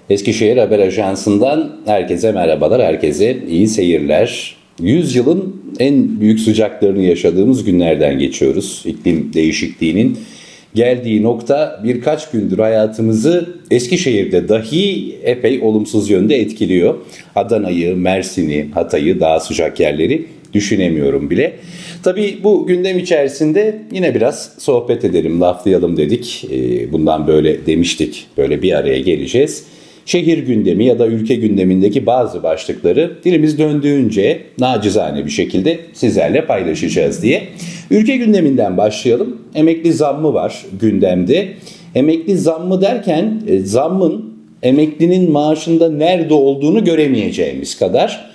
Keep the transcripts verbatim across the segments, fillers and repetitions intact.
Eskişehir Haber Ajansı'ndan herkese merhabalar, herkese iyi seyirler. Yüzyılın en büyük sıcaklarını yaşadığımız günlerden geçiyoruz. İklim değişikliğinin geldiği nokta birkaç gündür hayatımızı Eskişehir'de dahi epey olumsuz yönde etkiliyor. Adana'yı, Mersin'i, Hatay'ı, daha sıcak yerleri düşünemiyorum bile. Tabii bu gündem içerisinde yine biraz sohbet edelim, laflayalım dedik. Bundan böyle demiştik, böyle bir araya geleceğiz. Şehir gündemi ya da ülke gündemindeki bazı başlıkları dilimiz döndüğünce nacizane bir şekilde sizlerle paylaşacağız diye. Ülke gündeminden başlayalım. Emekli zammı var gündemde. Emekli zammı derken zammın emeklinin maaşında nerede olduğunu göremeyeceğimiz kadar,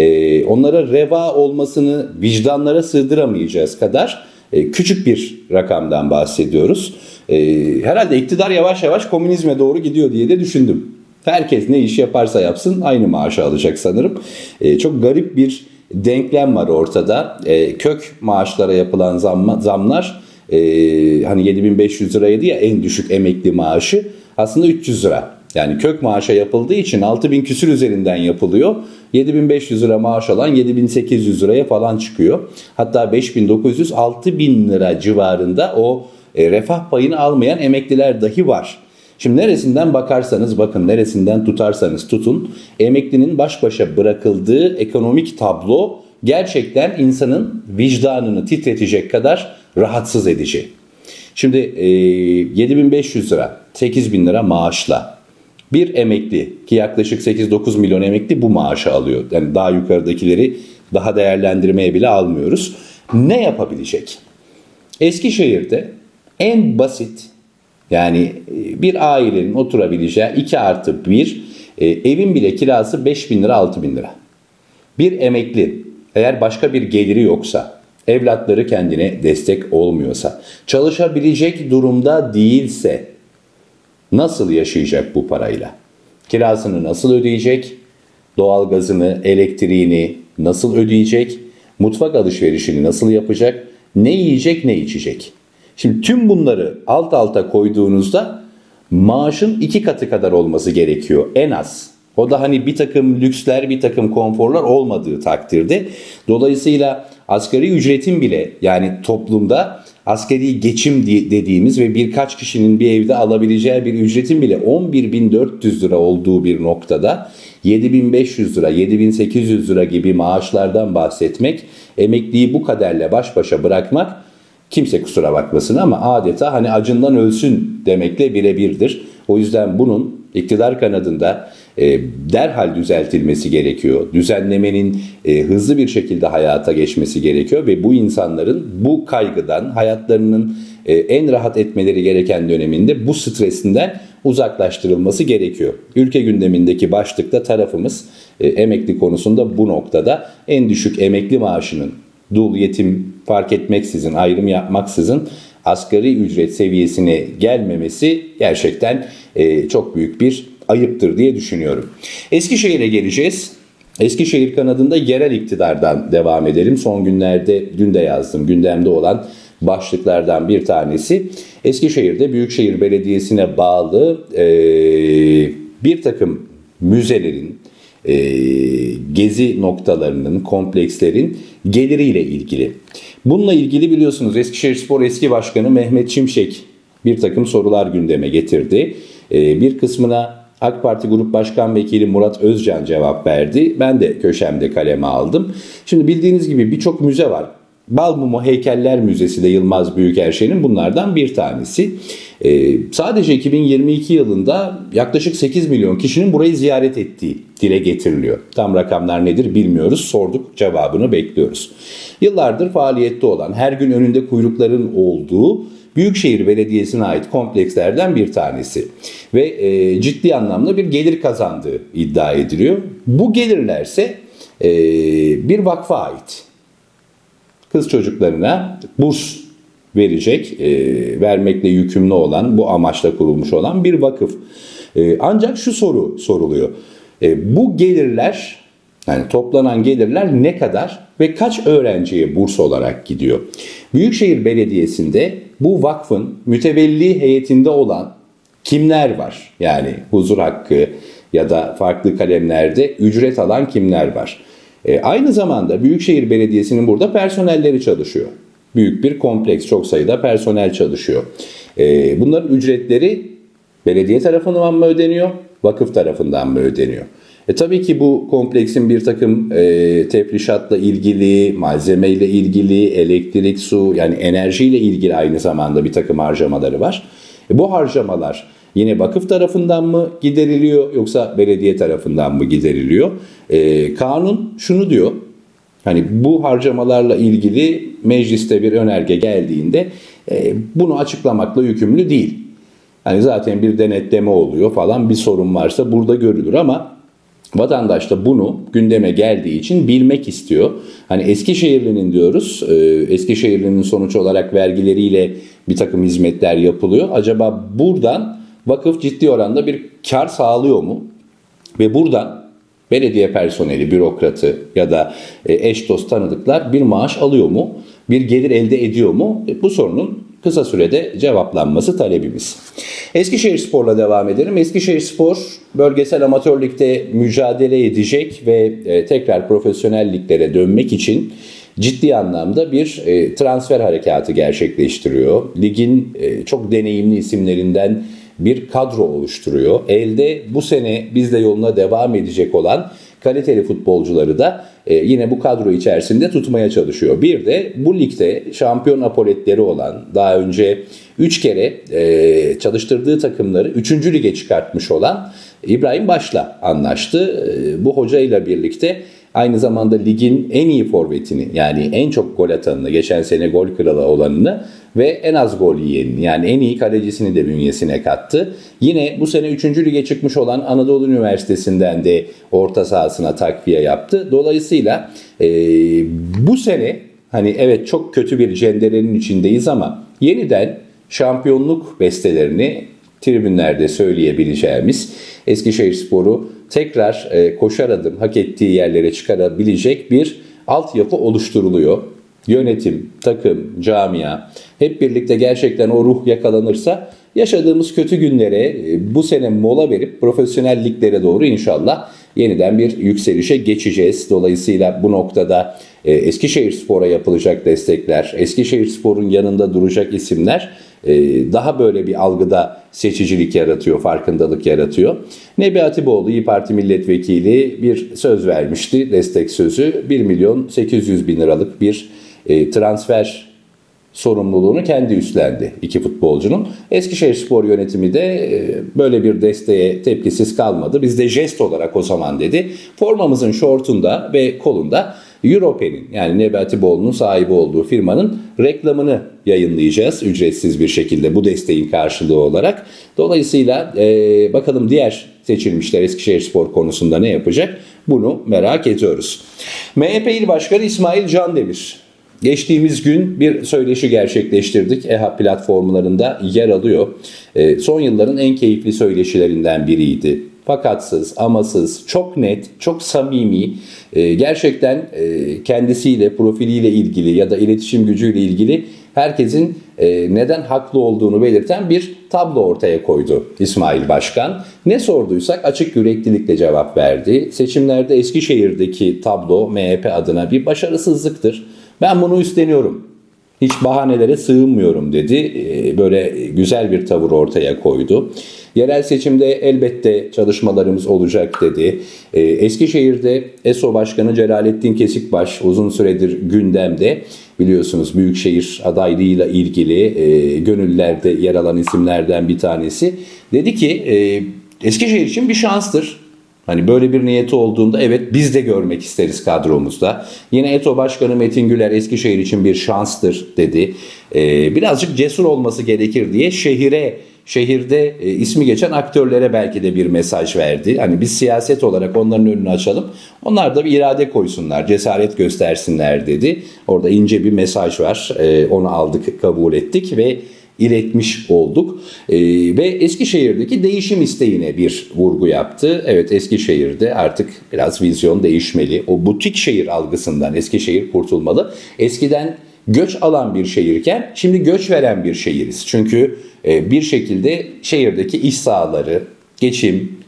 onlara reva olmasını vicdanlara sığdıramayacağız kadar küçük bir rakamdan bahsediyoruz. Herhalde iktidar yavaş yavaş komünizme doğru gidiyor diye de düşündüm. Herkes ne iş yaparsa yapsın aynı maaşı alacak sanırım. E, çok garip bir denklem var ortada. E, kök maaşlara yapılan zam, zamlar e, hani yedi bin beş yüz liraydı ya en düşük emekli maaşı, aslında üç yüz lira. Yani kök maaşa yapıldığı için altı bin küsür üzerinden yapılıyor. yedi bin beş yüz lira maaş alan yedi bin sekiz yüz liraya falan çıkıyor. Hatta beş bin dokuz yüz altı bin lira civarında o e, refah payını almayan emekliler dahi var. Şimdi neresinden bakarsanız bakın, neresinden tutarsanız tutun, emeklinin baş başa bırakıldığı ekonomik tablo gerçekten insanın vicdanını titretecek kadar rahatsız edici. Şimdi e, yedi bin beş yüz lira, sekiz bin lira maaşla bir emekli, ki yaklaşık sekiz dokuz milyon emekli bu maaşı alıyor. Yani daha yukarıdakileri daha değerlendirmeye bile almıyoruz. Ne yapabilecek? Eskişehir'de en basit, yani bir ailenin oturabileceği iki artı bir e, evin bile kirası beş bin lira, altı bin lira. Bir emekli eğer başka bir geliri yoksa, evlatları kendine destek olmuyorsa, çalışabilecek durumda değilse nasıl yaşayacak bu parayla? Kirasını nasıl ödeyecek? Doğalgazını, elektriğini nasıl ödeyecek? Mutfak alışverişini nasıl yapacak? Ne yiyecek, ne içecek? Şimdi tüm bunları alt alta koyduğunuzda maaşın iki katı kadar olması gerekiyor en az. O da hani bir takım lüksler, bir takım konforlar olmadığı takdirde. Dolayısıyla asgari ücretin bile, yani toplumda asgari geçim dediğimiz ve birkaç kişinin bir evde alabileceği bir ücretin bile on bir bin dört yüz lira olduğu bir noktada yedi bin beş yüz lira, yedi bin sekiz yüz lira gibi maaşlardan bahsetmek, emekliyi bu kaderle baş başa bırakmak, kimse kusura bakmasın ama adeta hani acından ölsün demekle birebirdir. O yüzden bunun iktidar kanadında e, derhal düzeltilmesi gerekiyor. Düzenlemenin e, hızlı bir şekilde hayata geçmesi gerekiyor ve bu insanların bu kaygıdan, hayatlarının e, en rahat etmeleri gereken döneminde bu stresinden uzaklaştırılması gerekiyor. Ülke gündemindeki başlıkta tarafımız e, emekli konusunda bu noktada en düşük emekli maaşının dul, yetim fark etmeksizin, ayrım yapmaksızın asgari ücret seviyesine gelmemesi gerçekten e, çok büyük bir ayıptır diye düşünüyorum. Eskişehir'e geleceğiz. Eskişehir kanadında yerel iktidardan devam edelim. Son günlerde, dün de yazdım, gündemde olan başlıklardan bir tanesi. Eskişehir'de Büyükşehir Belediyesi'ne bağlı e, bir takım müzelerin, E, gezi noktalarının, komplekslerin geliriyle ilgili. Bununla ilgili biliyorsunuz Eskişehirspor eski başkanı Mehmet Şimşek bir takım sorular gündeme getirdi. E, bir kısmına AK Parti Grup Başkan Vekili Murat Özcan cevap verdi. Ben de köşemde kaleme aldım. Şimdi bildiğiniz gibi birçok müze var. Balmumu Heykeller Müzesi de Yılmaz Büyükerşen'in bunlardan bir tanesi. Ee, sadece iki bin yirmi iki yılında yaklaşık sekiz milyon kişinin burayı ziyaret ettiği dile getiriliyor. Tam rakamlar nedir bilmiyoruz. Sorduk, cevabını bekliyoruz. Yıllardır faaliyette olan, her gün önünde kuyrukların olduğu Büyükşehir Belediyesi'ne ait komplekslerden bir tanesi. Ve e, ciddi anlamda bir gelir kazandığı iddia ediliyor. Bu gelirlerse e, bir vakfa ait. Kız çocuklarına burs verecek, e, vermekle yükümlü olan, bu amaçla kurulmuş olan bir vakıf. E, ancak şu soru soruluyor. E, bu gelirler, yani toplanan gelirler ne kadar ve kaç öğrenciye burs olarak gidiyor? Büyükşehir Belediyesi'nde bu vakfın mütevelli heyetinde olan kimler var? Yani huzur hakkı ya da farklı kalemlerde ücret alan kimler var? E, aynı zamanda Büyükşehir Belediyesi'nin burada personelleri çalışıyor. Büyük bir kompleks, çok sayıda personel çalışıyor. E, bunların ücretleri belediye tarafından mı ödeniyor, vakıf tarafından mı ödeniyor? E tabii ki bu kompleksin bir takım e, tefrişatla ilgili, malzemeyle ilgili, elektrik, su, yani enerjiyle ilgili aynı zamanda bir takım harcamaları var. E, bu harcamalar yine vakıf tarafından mı gideriliyor yoksa belediye tarafından mı gideriliyor? E, kanun şunu diyor, hani bu harcamalarla ilgili mecliste bir önerge geldiğinde e, bunu açıklamakla yükümlü değil. Hani zaten bir denetleme oluyor falan, bir sorun varsa burada görülür ama vatandaş da bunu gündeme geldiği için bilmek istiyor. Hani Eskişehirli'nin diyoruz, Eskişehirli'nin sonuç olarak vergileriyle bir takım hizmetler yapılıyor. Acaba buradan vakıf ciddi oranda bir kar sağlıyor mu? Ve buradan belediye personeli, bürokratı ya da eş dost tanıdıklar bir maaş alıyor mu? Bir gelir elde ediyor mu? Bu sorunun kısa sürede cevaplanması talebimiz. Eskişehirspor'la devam edelim. Eskişehirspor bölgesel amatör ligde mücadele edecek ve e, tekrar profesyonel liglere dönmek için ciddi anlamda bir e, transfer harekatı gerçekleştiriyor. Ligin e, çok deneyimli isimlerinden bir kadro oluşturuyor. Elde bu sene bizle yoluna devam edecek olan kaliteli futbolcuları da e, yine bu kadro içerisinde tutmaya çalışıyor. Bir de bu ligde şampiyon apoletleri olan, daha önce üç kere e, çalıştırdığı takımları üçüncü lige çıkartmış olan İbrahim Baş'la anlaştı. E, bu hocayla birlikte aynı zamanda ligin en iyi forvetini, yani en çok gol atanını, geçen sene gol kralı olanını ve en az gol yiyenini, yani en iyi kalecisini de bünyesine kattı. Yine bu sene üçüncü lige çıkmış olan Anadolu Üniversitesi'nden de orta sahasına takviye yaptı. Dolayısıyla e, bu sene hani evet çok kötü bir cenderenin içindeyiz ama yeniden şampiyonluk bestelerini tribünlerde söyleyebileceğimiz Eskişehirspor'u tekrar e, koşar adım hak ettiği yerlere çıkarabilecek bir altyapı oluşturuluyor. Yönetim, takım, camia hep birlikte gerçekten o ruh yakalanırsa yaşadığımız kötü günlere e, bu sene mola verip profesyonel liglere doğru inşallah yeniden bir yükselişe geçeceğiz. Dolayısıyla bu noktada e, Eskişehirspor'a yapılacak destekler, Eskişehirspor'un yanında duracak isimler daha böyle bir algıda seçicilik yaratıyor, farkındalık yaratıyor. Nebi Hatipoğlu İYİ Parti milletvekili bir söz vermişti, destek sözü. bir milyon sekiz yüz bin liralık bir transfer sorumluluğunu kendi üstlendi iki futbolcunun. Eskişehirspor yönetimi de böyle bir desteğe tepkisiz kalmadı. Biz de jest olarak o zaman dedi, formamızın şortunda ve kolunda Europe'nin, yani Nebi Hatipoğlu'nun sahibi olduğu firmanın reklamını yayınlayacağız ücretsiz bir şekilde bu desteğin karşılığı olarak. Dolayısıyla e, bakalım diğer seçilmişler Eskişehirspor konusunda ne yapacak, bunu merak ediyoruz. M H P İl Başkanı İsmail Candemir geçtiğimiz gün bir söyleşi gerçekleştirdik. E H A platformlarında yer alıyor. E, son yılların en keyifli söyleşilerinden biriydi. Fakatsız, amasız, çok net, çok samimi, e, gerçekten e, kendisiyle, profiliyle ilgili ya da iletişim gücüyle ilgili herkesin e, neden haklı olduğunu belirten bir tablo ortaya koydu İsmail Başkan. Ne sorduysak açık yüreklilikle cevap verdi. Seçimlerde Eskişehir'deki tablo M H P adına bir başarısızlıktır. Ben bunu üstleniyorum. Hiç bahanelere sığınmıyorum dedi. Böyle güzel bir tavır ortaya koydu. Yerel seçimde elbette çalışmalarımız olacak dedi. Eskişehir'de E S O Başkanı Celalettin Kesikbaş uzun süredir gündemde. Biliyorsunuz Büyükşehir adaylığıyla ilgili gönüllerde yer alan isimlerden bir tanesi. Dedi ki Eskişehir için bir şanstır. Hani böyle bir niyeti olduğunda evet biz de görmek isteriz kadromuzda. Yine E T O Başkanı Metin Güler Eskişehir için bir şanstır dedi. Ee, birazcık cesur olması gerekir diye şehire, şehirde e, ismi geçen aktörlere belki de bir mesaj verdi. Hani biz siyaset olarak onların önünü açalım. Onlar da bir irade koysunlar, cesaret göstersinler dedi. Orada ince bir mesaj var. Ee, onu aldık, kabul ettik ve iletmiş olduk. Ee, ve Eskişehir'deki değişim isteğine bir vurgu yaptı. Evet, Eskişehir'de artık biraz vizyon değişmeli. O butik şehir algısından Eskişehir kurtulmalı. Eskiden göç alan bir şehirken şimdi göç veren bir şehiriz. Çünkü e, bir şekilde şehirdeki iş sahaları, geçim,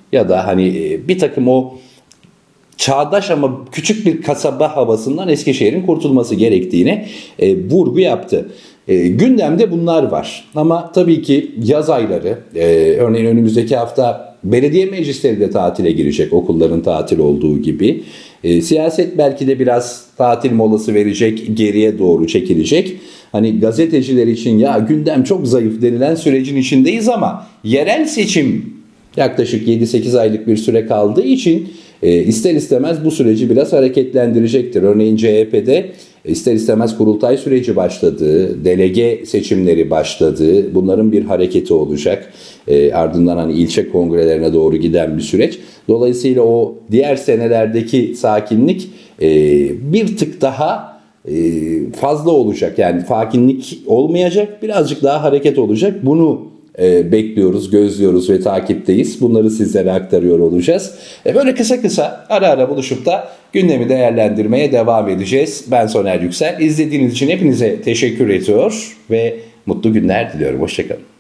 ya da hani e, bir takım o çağdaş ama küçük bir kasaba havasından Eskişehir'in kurtulması gerektiğine e, vurgu yaptı. E, gündemde bunlar var ama tabii ki yaz ayları, e, örneğin önümüzdeki hafta belediye meclisleri de tatile girecek, okulların tatil olduğu gibi. E, siyaset belki de biraz tatil molası verecek, geriye doğru çekilecek. Hani gazeteciler için ya gündem çok zayıf denilen sürecin içindeyiz ama yerel seçim yaklaşık yedi sekiz aylık bir süre kaldığı için e, ister istemez bu süreci biraz hareketlendirecektir. Örneğin C H P'de ister istemez kurultay süreci başladı, delege seçimleri başladı. Bunların bir hareketi olacak. E, ardından hani ilçe kongrelerine doğru giden bir süreç. Dolayısıyla o diğer senelerdeki sakinlik e, bir tık daha e, fazla olacak. Yani sakinlik olmayacak, birazcık daha hareket olacak. Bunu E, bekliyoruz, gözlüyoruz ve takipteyiz. Bunları sizlere aktarıyor olacağız. E, böyle kısa kısa ara ara buluşup da gündemi değerlendirmeye devam edeceğiz. Ben Soner Yüksel. İzlediğiniz için hepinize teşekkür ediyor ve mutlu günler diliyorum. Hoşçakalın.